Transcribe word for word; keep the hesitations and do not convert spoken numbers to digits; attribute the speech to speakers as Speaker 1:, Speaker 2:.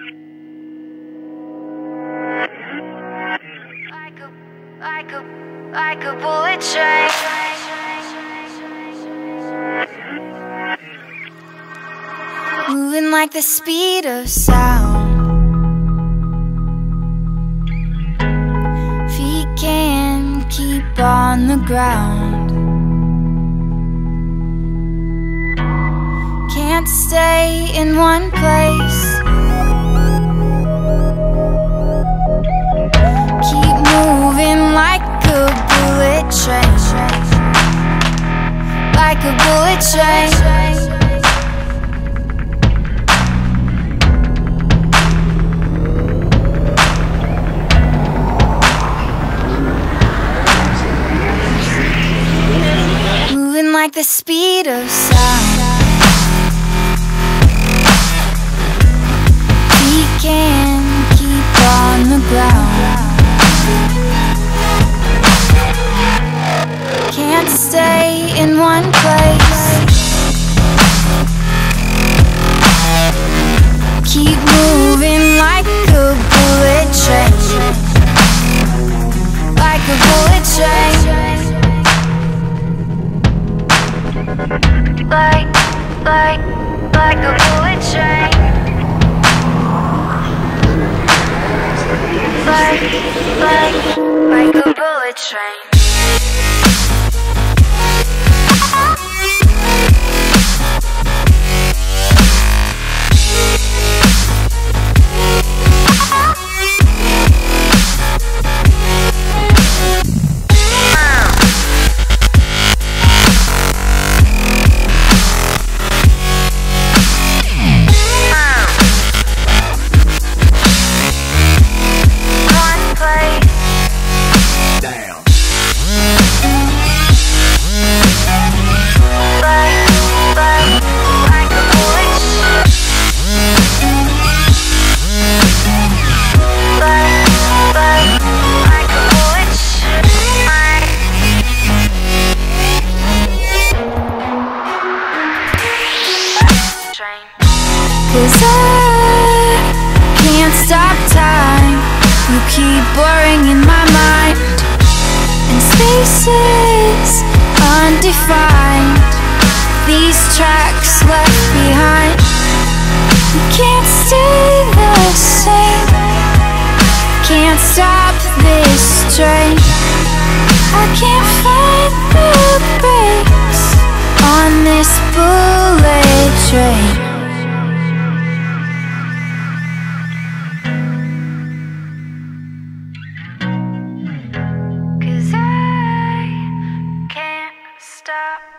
Speaker 1: Like a, like a, like a bullet train. Moving like the speed of sound. Feet can't keep on the ground. Can't stay in one place. Keep moving like a bullet train. Like a bullet train. Like the speed of sound. We can keep on the ground. Can't stay in one place. Keep moving like a bullet train. Like a bullet train. Like, like, like a bullet train. Like, like, like a bullet train. Cause I can't stop time. You keep blurring in my mind, and spaces undefined. These tracks left behind. You can't stay the same. Can't stop this train. I can't find the brakes on this bullet train. Stop.